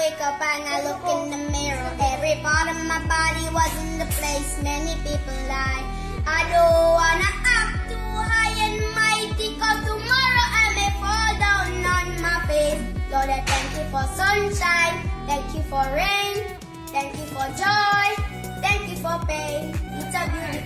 wake up and I look in the mirror. Every part of my body was in the place many people lie. I don't wanna act too high and mighty, cause tomorrow I may fall down on my face. Lord, I thank you for sunshine, thank you for rain, thank you for joy, thank you for pain. It's a beautiful